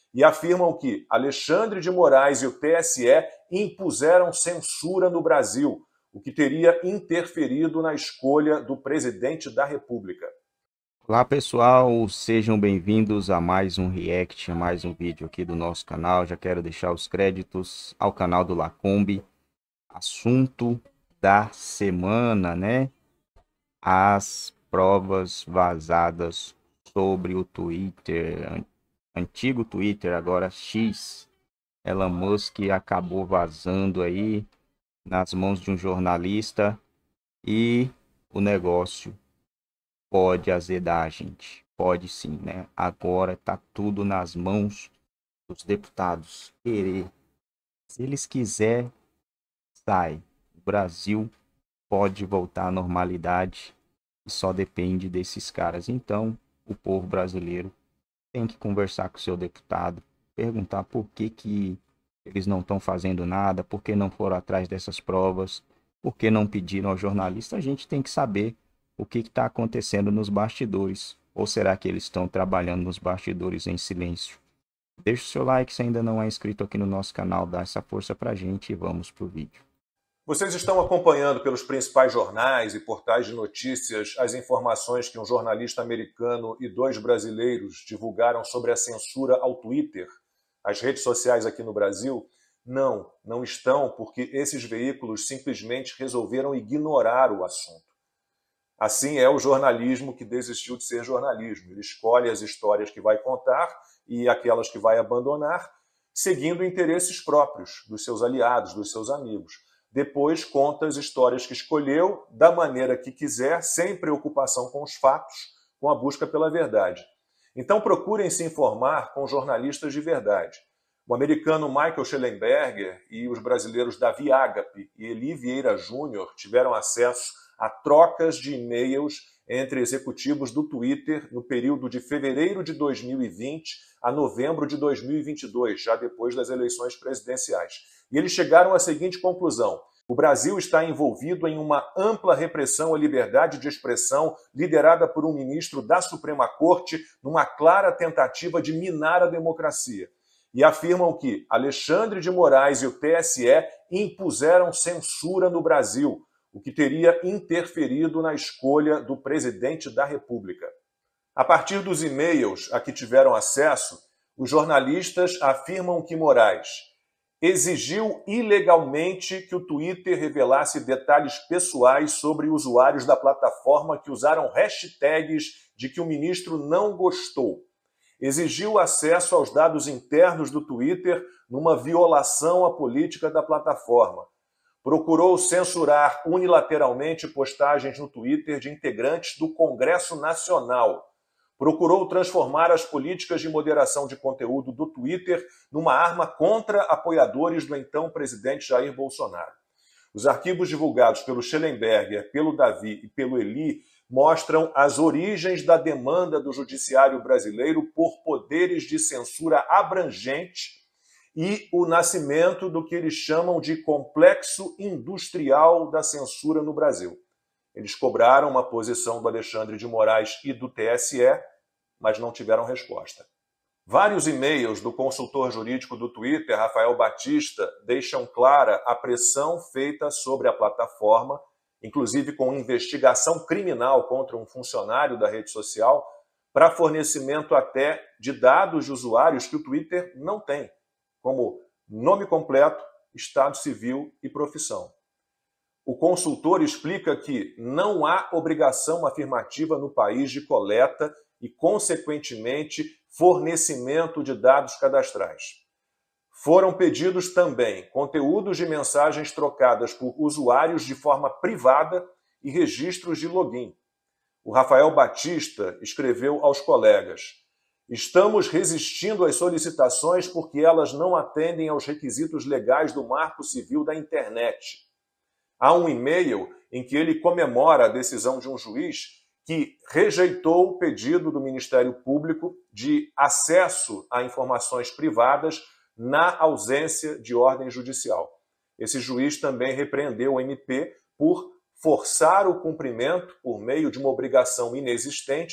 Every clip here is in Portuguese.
e afirmam que Alexandre de Moraes e o TSE impuseram censura no Brasil, o que teria interferido na escolha do presidente da República. Olá pessoal, sejam bem-vindos a mais um react, a mais um vídeo aqui do nosso canal. Já quero deixar os créditos ao canal do Lacombe. Assunto da semana, né? As provas vazadas sobre o Twitter, antigo Twitter, agora X. Elon Musk acabou vazando aí nas mãos de um jornalista e o negócio pode azedar, gente. Pode sim, né? Agora tá tudo nas mãos dos deputados. Querer. Se eles quiserem, sai. O Brasil pode voltar à normalidade e só depende desses caras. Então, o povo brasileiro tem que conversar com o seu deputado, perguntar por que eles não estão fazendo nada, por que não foram atrás dessas provas, por que não pediram ao jornalista. A gente tem que saber o que está acontecendo nos bastidores. Ou será que eles estão trabalhando nos bastidores em silêncio? Deixe o seu like se ainda não é inscrito aqui no nosso canal, dá essa força pra gente e vamos pro vídeo. Vocês estão acompanhando pelos principais jornais e portais de notícias as informações que um jornalista americano e 2 brasileiros divulgaram sobre a censura ao Twitter, as redes sociais aqui no Brasil? Não, não estão, porque esses veículos simplesmente resolveram ignorar o assunto. Assim é o jornalismo que desistiu de ser jornalismo. Ele escolhe as histórias que vai contar e aquelas que vai abandonar, seguindo interesses próprios, dos seus aliados, dos seus amigos. Depois conta as histórias que escolheu, da maneira que quiser, sem preocupação com os fatos, com a busca pela verdade. Então procurem se informar com jornalistas de verdade. O americano Michael Shellenberger e os brasileiros Davi Agape e Eli Vieira Júnior tiveram acesso a trocas de e-mails entre executivos do Twitter no período de fevereiro de 2020 a novembro de 2022, já depois das eleições presidenciais. E eles chegaram à seguinte conclusão: o Brasil está envolvido em uma ampla repressão à liberdade de expressão, liderada por um ministro da Suprema Corte, numa clara tentativa de minar a democracia. E afirmam que Alexandre de Moraes e o TSE impuseram censura no Brasil, o que teria interferido na escolha do presidente da República. A partir dos e-mails a que tiveram acesso, os jornalistas afirmam que Moraes exigiu ilegalmente que o Twitter revelasse detalhes pessoais sobre usuários da plataforma que usaram hashtags de que o ministro não gostou. Exigiu acesso aos dados internos do Twitter numa violação à política da plataforma. Procurou censurar unilateralmente postagens no Twitter de integrantes do Congresso Nacional. Procurou transformar as políticas de moderação de conteúdo do Twitter numa arma contra apoiadores do então presidente Jair Bolsonaro. Os arquivos divulgados pelo Shellenberger, pelo Davi e pelo Eli mostram as origens da demanda do judiciário brasileiro por poderes de censura abrangente e o nascimento do que eles chamam de complexo industrial da censura no Brasil. Eles cobraram uma posição do Alexandre de Moraes e do TSE, mas não tiveram resposta. Vários e-mails do consultor jurídico do Twitter, Rafael Batista, deixam clara a pressão feita sobre a plataforma, inclusive com investigação criminal contra um funcionário da rede social, para fornecimento até de dados de usuários que o Twitter não tem, como nome completo, estado civil e profissão. O consultor explica que não há obrigação afirmativa no país de coleta e, consequentemente, fornecimento de dados cadastrais. Foram pedidos também conteúdos de mensagens trocadas por usuários de forma privada e registros de login. O Rafael Batista escreveu aos colegas: estamos resistindo às solicitações porque elas não atendem aos requisitos legais do Marco Civil da Internet. Há um e-mail em que ele comemora a decisão de um juiz que rejeitou o pedido do Ministério Público de acesso a informações privadas na ausência de ordem judicial. Esse juiz também repreendeu o MP por forçar o cumprimento, por meio de uma obrigação inexistente,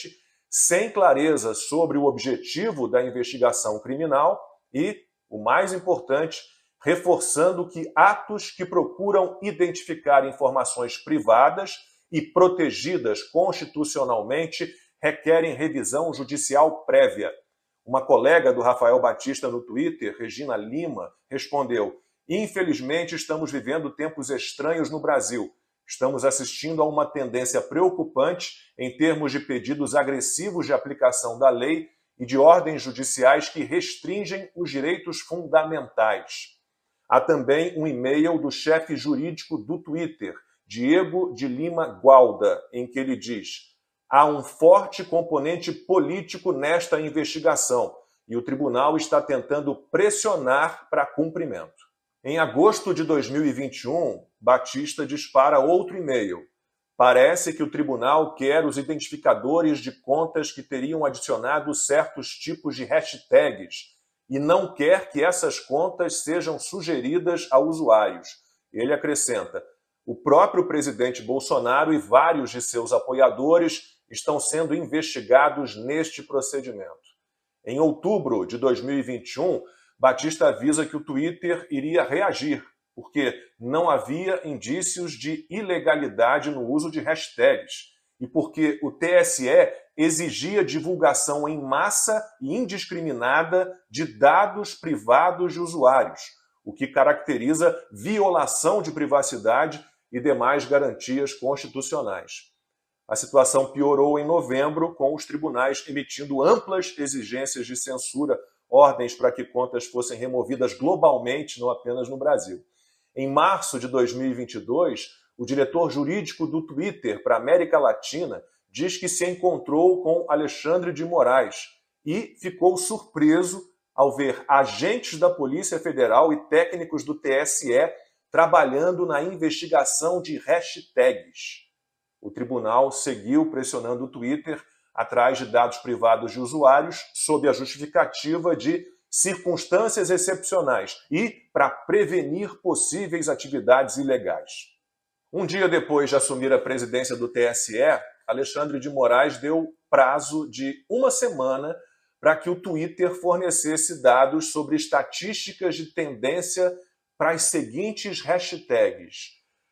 sem clareza sobre o objetivo da investigação criminal e, o mais importante, reforçando que atos que procuram identificar informações privadas e protegidas constitucionalmente requerem revisão judicial prévia. Uma colega do Rafael Batista no Twitter, Regina Lima, respondeu: infelizmente estamos vivendo tempos estranhos no Brasil. Estamos assistindo a uma tendência preocupante em termos de pedidos agressivos de aplicação da lei e de ordens judiciais que restringem os direitos fundamentais. Há também um e-mail do chefe jurídico do Twitter, Diego de Lima Gualda, em que ele diz: há um forte componente político nesta investigação e o tribunal está tentando pressionar para cumprimento. Em agosto de 2021, Batista dispara outro e-mail. Parece que o tribunal quer os identificadores de contas que teriam adicionado certos tipos de hashtags e não quer que essas contas sejam sugeridas a usuários. Ele acrescenta: o próprio presidente Bolsonaro e vários de seus apoiadores estão sendo investigados neste procedimento. Em outubro de 2021, Batista avisa que o Twitter iria reagir, porque não havia indícios de ilegalidade no uso de hashtags e porque o TSE exigia divulgação em massa e indiscriminada de dados privados de usuários, o que caracteriza violação de privacidade e demais garantias constitucionais. A situação piorou em novembro, com os tribunais emitindo amplas exigências de censura, ordens para que contas fossem removidas globalmente, não apenas no Brasil. Em março de 2022, o diretor jurídico do Twitter para a América Latina diz que se encontrou com Alexandre de Moraes e ficou surpreso ao ver agentes da Polícia Federal e técnicos do TSE trabalhando na investigação de hashtags. O tribunal seguiu pressionando o Twitter atrás de dados privados de usuários sob a justificativa de circunstâncias excepcionais e para prevenir possíveis atividades ilegais. Um dia depois de assumir a presidência do TSE, Alexandre de Moraes deu prazo de uma semana para que o Twitter fornecesse dados sobre estatísticas de tendência para as seguintes hashtags: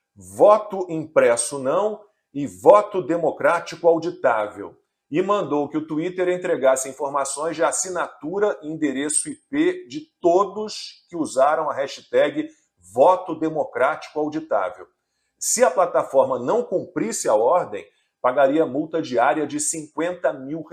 voto impresso não e voto democrático auditável, e mandou que o Twitter entregasse informações de assinatura e endereço IP de todos que usaram a hashtag voto democrático auditável. Se a plataforma não cumprisse a ordem, pagaria multa diária de R$50 mil.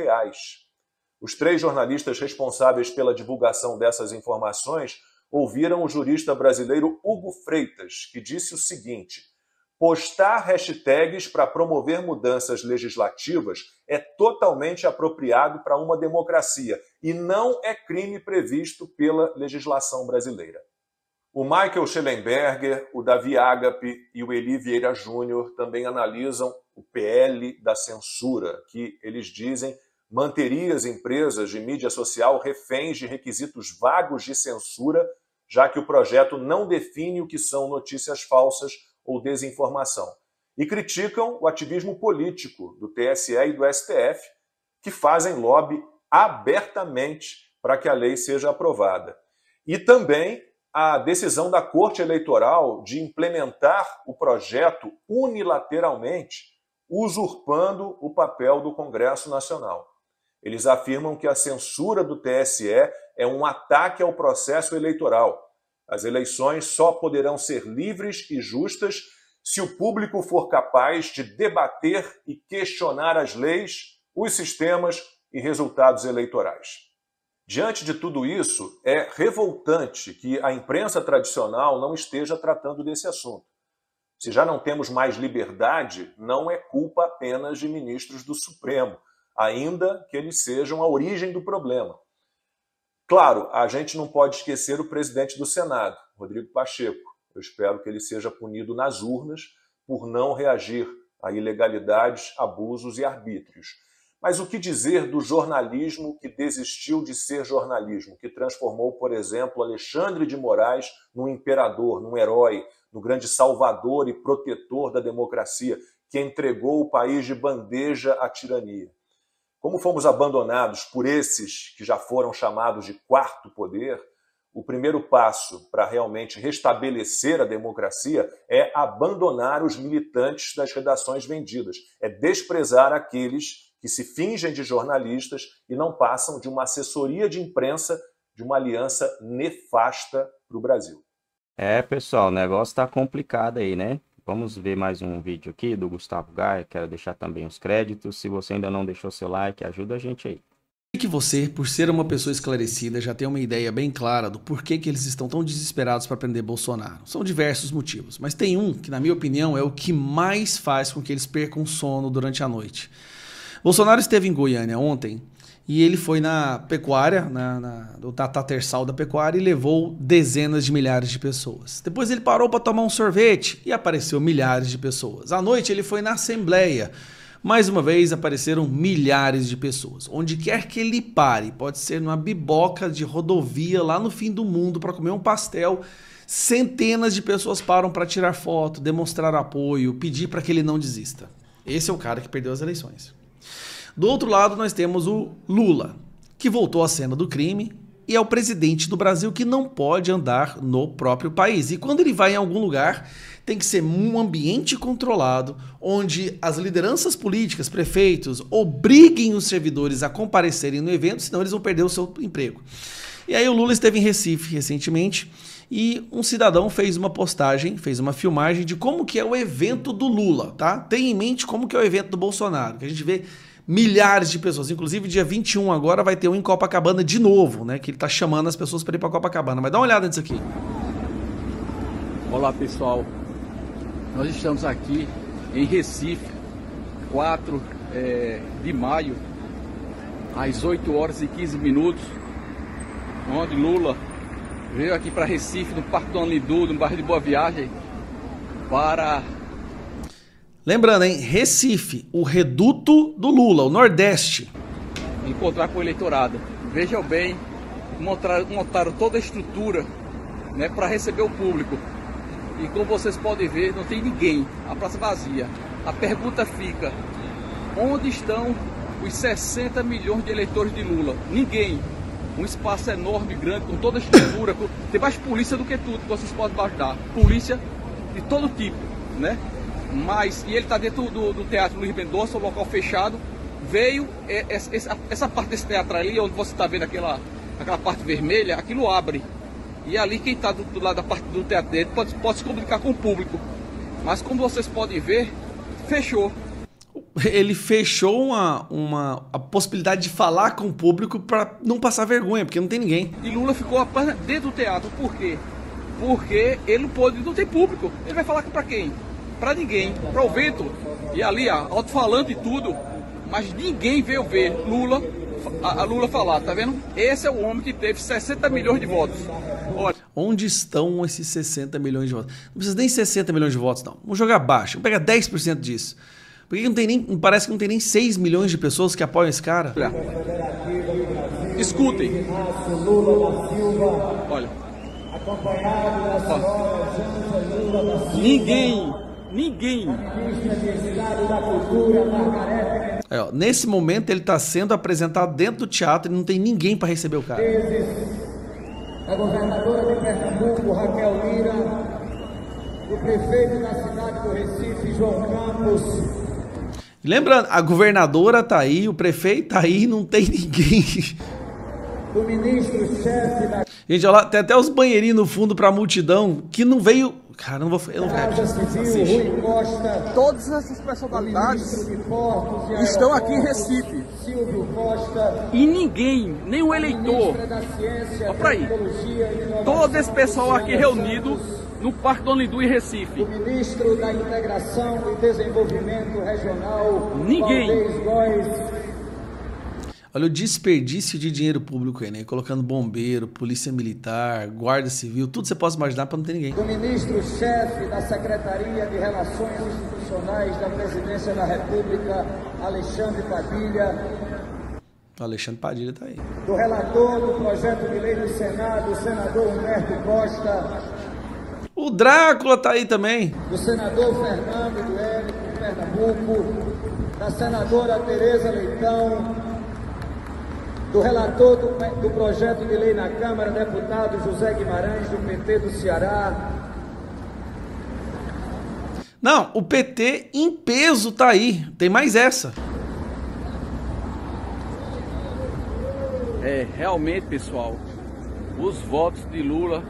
Os 3 jornalistas responsáveis pela divulgação dessas informações ouviram o jurista brasileiro Hugo Freitas, que disse o seguinte: postar hashtags para promover mudanças legislativas é totalmente apropriado para uma democracia e não é crime previsto pela legislação brasileira. O Michael Schellenberger, o Davi Agape e o Eli Vieira Júnior também analisam o PL da censura, que eles dizem manteria as empresas de mídia social reféns de requisitos vagos de censura, já que o projeto não define o que são notícias falsas ou desinformação. E criticam o ativismo político do TSE e do STF, que fazem lobby abertamente para que a lei seja aprovada. E também a decisão da Corte Eleitoral de implementar o projeto unilateralmente, usurpando o papel do Congresso Nacional. Eles afirmam que a censura do TSE é um ataque ao processo eleitoral. As eleições só poderão ser livres e justas se o público for capaz de debater e questionar as leis, os sistemas e resultados eleitorais. Diante de tudo isso, é revoltante que a imprensa tradicional não esteja tratando desse assunto. Se já não temos mais liberdade, não é culpa apenas de ministros do Supremo, ainda que eles sejam a origem do problema. Claro, a gente não pode esquecer o presidente do Senado, Rodrigo Pacheco. Eu espero que ele seja punido nas urnas por não reagir a ilegalidades, abusos e arbítrios. Mas o que dizer do jornalismo que desistiu de ser jornalismo, que transformou, por exemplo, Alexandre de Moraes num imperador, num herói, no grande salvador e protetor da democracia, que entregou o país de bandeja à tirania? Como fomos abandonados por esses que já foram chamados de quarto poder, o primeiro passo para realmente restabelecer a democracia é abandonar os militantes das redações vendidas, é desprezar aqueles que se fingem de jornalistas e não passam de uma assessoria de imprensa de uma aliança nefasta para o Brasil. Pessoal, o negócio tá complicado aí, né? Vamos ver mais um vídeo aqui do Gustavo Gaia. Quero deixar também os créditos. Se você ainda não deixou seu like, ajuda a gente aí. Que você, por ser uma pessoa esclarecida, já tem uma ideia bem clara do porquê que eles estão tão desesperados para prender Bolsonaro. São diversos motivos, mas tem um que, na minha opinião, é o que mais faz com que eles percam sono durante a noite. Bolsonaro esteve em Goiânia ontem e ele foi na pecuária, no Tatarsal da pecuária, e levou dezenas de milhares de pessoas. Depois ele parou para tomar um sorvete e apareceu milhares de pessoas. À noite ele foi na Assembleia. Mais uma vez apareceram milhares de pessoas. Onde quer que ele pare, pode ser numa biboca de rodovia lá no fim do mundo para comer um pastel, centenas de pessoas param para tirar foto, demonstrar apoio, pedir para que ele não desista. Esse é o cara que perdeu as eleições. Do outro lado nós temos o Lula, que voltou à cena do crime e é o presidente do Brasil que não pode andar no próprio país. E quando ele vai em algum lugar, tem que ser um ambiente controlado, onde as lideranças políticas, prefeitos, obriguem os servidores a comparecerem no evento, senão eles vão perder o seu emprego. E aí o Lula esteve em Recife recentemente e um cidadão fez uma postagem, fez uma filmagem de como que é o evento do Lula, tá? Tenha em mente como que é o evento do Bolsonaro, que a gente vê milhares de pessoas, inclusive dia 21 agora vai ter um em Copacabana de novo, né? Que ele tá chamando as pessoas para ir para Copacabana. Mas dá uma olhada nisso aqui. Olá pessoal, nós estamos aqui em Recife, 4 de maio, às 8 horas e 15 minutos, onde Lula veio aqui para Recife, no Parque Dom Lindu, no bairro de Boa Viagem, para... Lembrando, hein? Recife, o reduto do Lula, o Nordeste. Encontrar com o eleitorado. Vejam bem, montaram toda a estrutura, né, para receber o público. E como vocês podem ver, não tem ninguém, a praça vazia. A pergunta fica, onde estão os 60 milhões de eleitores de Lula? Ninguém. Um espaço enorme, grande, com toda a estrutura, tem mais polícia do que tudo que vocês podem imaginar. Polícia de todo tipo, né? Mas, e ele está dentro do Teatro Luiz Mendonça, um local fechado. Veio essa parte desse teatro ali, onde você está vendo aquela parte vermelha, aquilo abre. E ali quem está do lado da parte do teatro dele pode se comunicar com o público. Mas como vocês podem ver, fechou. Ele fechou a possibilidade de falar com o público para não passar vergonha, porque não tem ninguém. E Lula ficou apenas dentro do teatro. Por quê? Porque ele não tem público. Ele vai falar para quem? Para ninguém, para o vento. E ali, alto-falante e tudo, mas ninguém veio ver a Lula falar, tá vendo? Esse é o homem que teve 60 milhões de votos. Olha. Onde estão esses 60 milhões de votos? Não precisa nem 60 milhões de votos, não. Vamos jogar baixo, vamos pegar 10% disso. Porque parece que não tem nem 6 milhões de pessoas que apoiam esse cara. Olha. Escutem. Olha. Ninguém. Nesse momento ele está sendo apresentado dentro do teatro e não tem ninguém para receber o cara. A governadora de Pernambuco, Raquel Lira, o prefeito da cidade do Recife, João Campos. Lembrando, a governadora tá aí, o prefeito tá aí, não tem ninguém. O ministro-chefe da... Gente, olha lá, tem até os banheirinhos no fundo para a multidão que não veio... Cara, eu não vou... Rui Costa, todas essas personalidades estão aqui em Recife. Silvio Costa, e ninguém, nem o eleitor. Olha pra aí. Todo esse pessoal aqui reunido no Parque Dom Lindu em Recife. o ministro da Integração e Desenvolvimento Regional, Ninguém. Valdez Góes, Olha o desperdício de dinheiro público aí, né? Colocando bombeiro, polícia militar, guarda civil, tudo você pode imaginar para não ter ninguém. o ministro-chefe da Secretaria de Relações Institucionais da Presidência da República, Alexandre Padilha, O Alexandre Padilha tá aí. do relator do projeto de lei do Senado, o senador Humberto Costa, O Drácula tá aí também. do senador Fernando do Érico, de Pernambuco, da senadora Tereza Leitão, do relator do projeto de lei na Câmara, deputado José Guimarães, do PT do Ceará. Não, o PT em peso tá aí. Tem mais essa. Realmente, pessoal, os votos de Lula...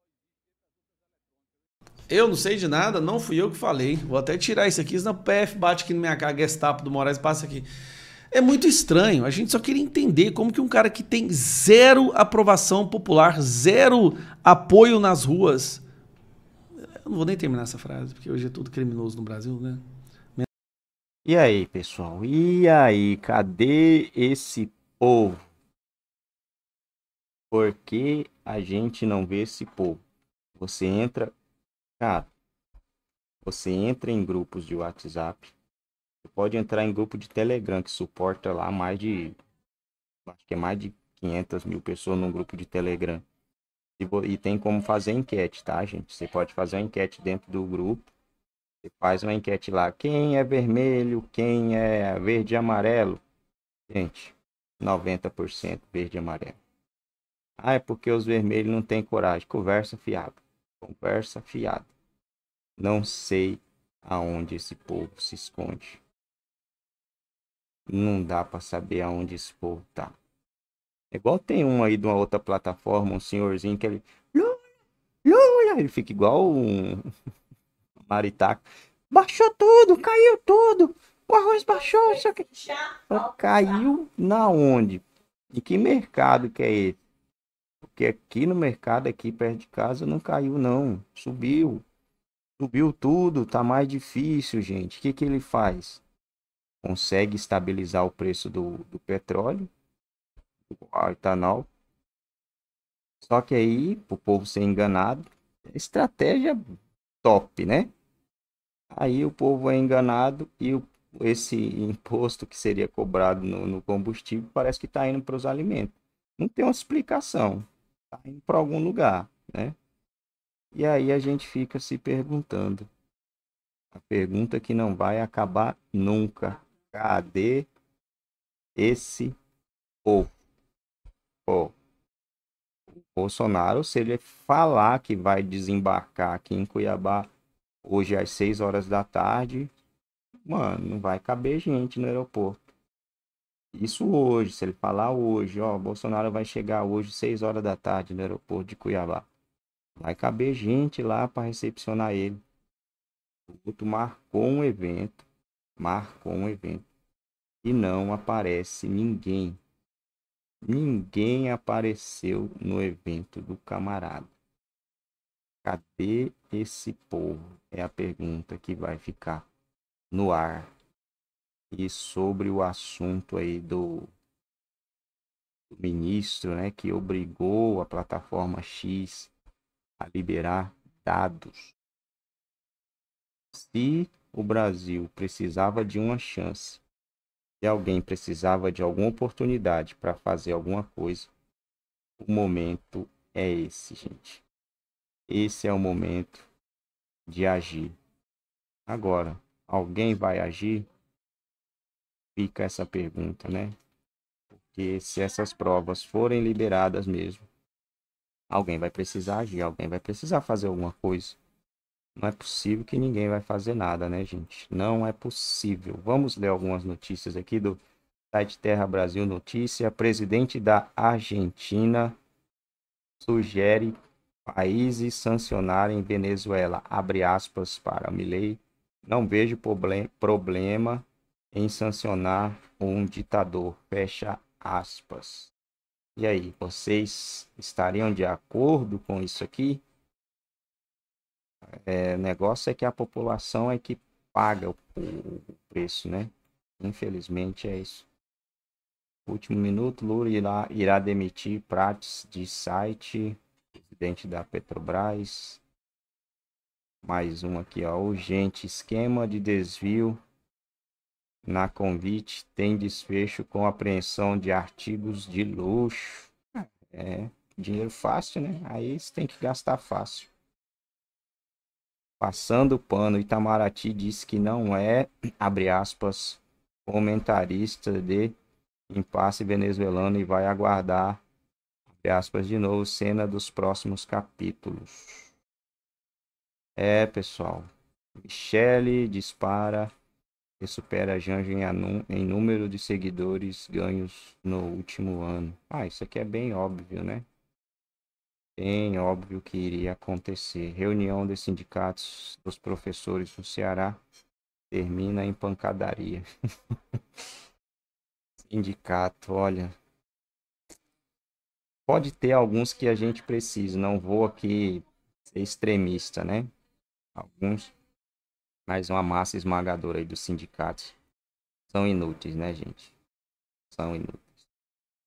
Eu não sei de nada, não fui eu que falei. Vou até tirar isso aqui, senão o PF bate aqui na minha cara, Gestapo do Moraes passa aqui. É muito estranho, a gente só queria entender como que um cara que tem zero aprovação popular, zero apoio nas ruas... Eu não vou nem terminar essa frase, porque hoje é tudo criminoso no Brasil, né? E aí, pessoal? E aí, cadê esse povo? Por que a gente não vê esse povo? Você entra, cara, você entra em grupos de WhatsApp, você pode entrar em grupo de Telegram, que suporta lá acho que é mais de 500 mil pessoas num grupo de Telegram. E tem como fazer enquete, tá, gente? Você pode fazer uma enquete dentro do grupo. Você faz uma enquete lá. Quem é vermelho? Quem é verde e amarelo? Gente, 90% verde e amarelo. Ah, é porque os vermelhos não têm coragem. Conversa fiada. Conversa fiada. Não sei aonde esse povo se esconde. Não dá pra saber aonde esse povo tá. É igual tem um aí de uma outra plataforma, um senhorzinho que ele... Lula! Ele fica igual um maritaca. Baixou tudo, caiu tudo. O arroz baixou, isso aqui. Caiu na onde? E que mercado que é esse? Porque aqui no mercado, aqui perto de casa, não caiu não. Subiu. Subiu tudo, tá mais difícil, gente. O que ele faz? Consegue estabilizar o preço do petróleo, do etanol. Só que aí, pro povo ser enganado, estratégia top, né? Aí o povo é enganado e esse imposto que seria cobrado no combustível parece que está indo para os alimentos. Não tem uma explicação. Está indo para algum lugar, né? E aí a gente fica se perguntando. A pergunta que não vai acabar nunca. Cadê esse povo? Pô, o Bolsonaro, se ele falar que vai desembarcar aqui em Cuiabá hoje às 6 horas da tarde, mano, não vai caber gente no aeroporto. Isso hoje, se ele falar hoje, ó, Bolsonaro vai chegar hoje 6 horas da tarde no aeroporto de Cuiabá. Vai caber gente lá para recepcionar ele. O Guto marcou um evento e não aparece ninguém. Ninguém apareceu no evento do camarada. Cadê esse povo? É a pergunta que vai ficar no ar. E sobre o assunto aí do ministro, né, que obrigou a plataforma X a liberar dados. Se o Brasil precisava de uma chance, se alguém precisava de alguma oportunidade para fazer alguma coisa, o momento é esse, gente. Esse é o momento de agir. Agora, alguém vai agir? Fica essa pergunta, né? Porque se essas provas forem liberadas mesmo, alguém vai precisar agir, alguém vai precisar fazer alguma coisa. Não é possível que ninguém vai fazer nada, né, gente? Não é possível. Vamos ler algumas notícias aqui do site Terra Brasil Notícia. Presidente da Argentina sugere países sancionarem Venezuela. Abre aspas para Milei. Não vejo problema em sancionar um ditador. Fecha aspas. E aí, vocês estariam de acordo com isso aqui? O negócio é que a população é que paga o preço, né? Infelizmente é isso. Último minuto, Lula irá demitir Prates de site, presidente da Petrobras. Mais um aqui, ó. Urgente, esquema de desvio na Convite tem desfecho com apreensão de artigos de luxo. Dinheiro fácil, né? Aí você tem que gastar fácil. Passando o pano, Itamaraty disse que não é, abre aspas, comentarista de impasse venezuelano e vai aguardar, abre aspas de novo, cena dos próximos capítulos. Pessoal, Michele dispara e supera Janjo em número de seguidores ganhos no último ano. Isso aqui é bem óbvio, né? Bem óbvio que iria acontecer. Reunião dos sindicatos dos professores no Ceará termina em pancadaria. Sindicato, olha. Pode ter alguns que a gente precisa, não vou aqui ser extremista, né? Alguns, mas uma massa esmagadora aí dos sindicatos são inúteis, né, gente? São inúteis.